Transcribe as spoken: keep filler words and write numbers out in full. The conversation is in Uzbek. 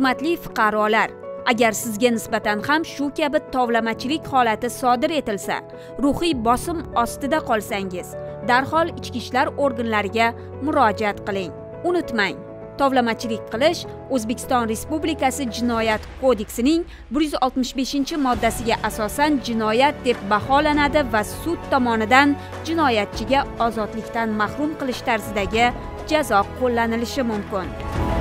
Hurmatli fuqarolar, agar sizga nisbatan ham shu kabi tovlamachilik holati sodir etilsa, ruhiy bosim ostida qolsangiz, darhol ichki ishlar organlariga murojaat qiling. Unutmang, tovlamachilik qilish O'zbekiston Respublikasi Jinoyat kodeksining bir yuz oltmish beshinchi moddasiga asosan jinoyat deb baholanadi va sud tomonidan jinoyatchiga ozodlikdan mahrum qilish tarzidagi jazo qo'llanilishi mumkin.